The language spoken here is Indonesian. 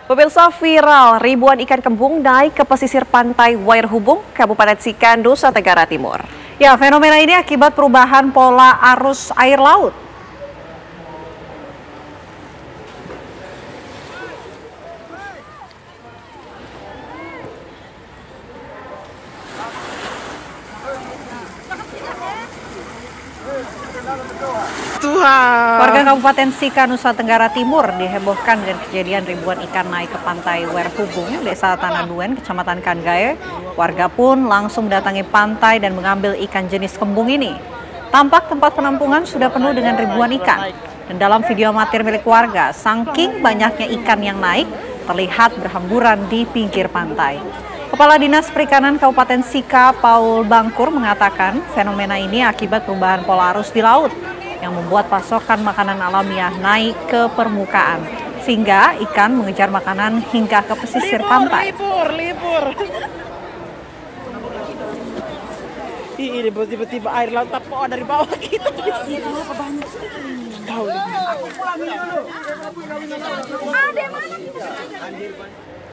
Pemirsa, viral ribuan ikan kembung naik ke pesisir pantai Wairhubung, Kabupaten Sikan, Nusa Tenggara Timur. Ya, fenomena ini akibat perubahan pola arus air laut. Warga Kabupaten Sika, Nusa Tenggara Timur dihebohkan dengan kejadian ribuan ikan naik ke pantai Wairhubung, Desa Tanah Duen, Kecamatan Kangae. Warga pun langsung mendatangi pantai dan mengambil ikan jenis kembung ini. Tampak tempat penampungan sudah penuh dengan ribuan ikan. Dan dalam video amatir milik warga, saking banyaknya ikan yang naik, terlihat berhamburan di pinggir pantai. Kepala Dinas Perikanan Kabupaten Sika, Paul Bangkur, mengatakan fenomena ini akibat perubahan pola arus di laut yang membuat pasokan makanan alamiah naik ke permukaan, sehingga ikan mengejar makanan hingga ke pesisir pantai. Libur. Ini tiba-tiba air laut tapi dari bawah kita. Tahu. Aku pulang dulu. Ada mana?